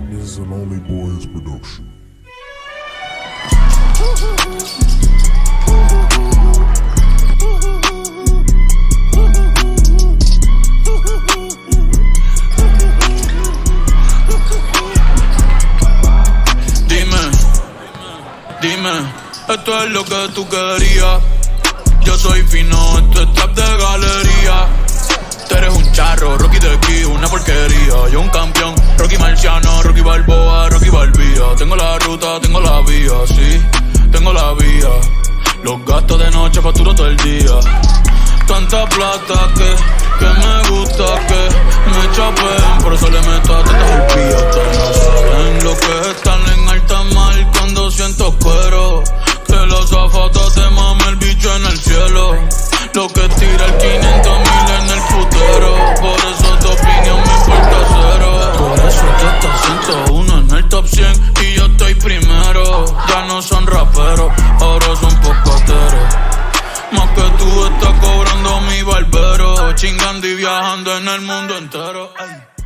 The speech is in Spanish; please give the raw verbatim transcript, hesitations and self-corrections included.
This is an Only Boys production. Dime, dime, esto es lo que tú querías. Yo soy fino, esto es trap de galería. Tú eres un charro, Rocky de aquí, una porquería. Yo un campeón, Rocky Marciano, Rocky Balboa, Rocky Balbía. Tengo la ruta, tengo la vía, sí, tengo la vía. Los gastos de noche facturo todo el día. Tanta plata que, que me gusta que me chapeen. Por eso le meto a tantas arpías. Ustedes no saben lo que es estar en alta mar cuando siento cuero. Que los zapatos te mame el bicho en el cielo. Lo que tira el quinientos mil en el putero. Por eso tu opinión me importa cero. Por eso tú estás ciento uno en el top cien y yo estoy primero. Ya no son raperos, ahora son pocateros. Más que tú estás cobrando mi barbero, chingando y viajando en el mundo entero. Ay.